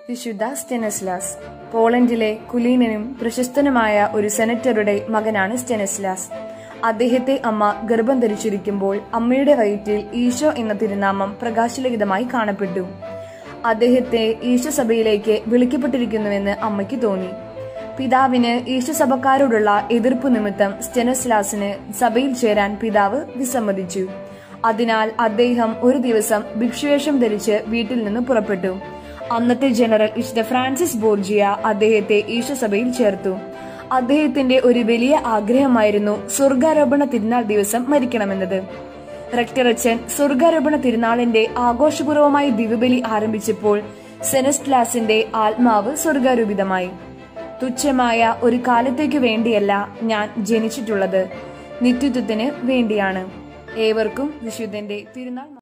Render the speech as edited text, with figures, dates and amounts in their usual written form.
വിശുദ്ധ സ്റ്റെനിസ്ലാസ് പോളണ്ടിലെ കുലീനനും പ്രശസ്തനുമായ ഒരു സെനറ്ററുടെ മകനാണ് സ്റ്റെനിസ്ലാസ്. അദ്ദേഹത്തെ അമ്മ ഗർഭം ധരിച്ചിരിക്കുമ്പോൾ അമ്മയുടെ വയറ്റിൽ ഈശോ എന്ന തിരുനാമം പ്രകാശലിഖിതമായി കാണപ്പെട്ടു. അദ്ദേഹത്തെ ഈശോ സഭയിലേക്ക് വിളിക്കപ്പെട്ടിരിക്കുന്നുവെന്ന് അമ്മയ്ക്ക് തോന്നി. പിതാവിന് ഈശോ സഭക്കാരോടുള്ള എതിർപ്പ് നിമിത്തം സ്റ്റെനിസ്ലാസിന് സഭയിൽ ചേരാൻ പിതാവ് വിസമ്മതിച്ചു. അതിനാൽ അദ്ദേഹം ഒരു ദിവസം ഭിക്ഷുവേഷം ധരിച്ച് വീട്ടിൽ നിന്ന് പുറപ്പെട്ടു. അന്നത്തെ ജനറൽ വിശുദ്ധ ഫ്രാൻസിസ് ബോർജിയ അദ്ദേഹത്തെ ഈശോ സഭയിൽ ചേർത്തു. അദ്ദേഹത്തിന്റെ ഒരു വലിയ ആഗ്രഹമായിരുന്നു സ്വർഗാരോപണ തിരുനാൾ ദിവസം മരിക്കണമെന്നത്. റെക്ടറച്ചൻ സ്വർഗാരോപണ തിരുനാളിന്റെ ആഘോഷപൂർവമായ ദിവ്യബലി ആരംഭിച്ചപ്പോൾ സ്റ്റെനിസ്ലാസിന്റെ ആത്മാവ് സ്വർഗാരൂപിതമായി. തുച്ഛമായ ഒരു കാലത്തേക്ക് വേണ്ടിയല്ല ഞാൻ ജനിച്ചിട്ടുള്ളത്, നിത്യത്വത്തിന് വേണ്ടിയാണ്. ഏവർക്കും വിശുദ്ധന്റെ തിരുനാൾ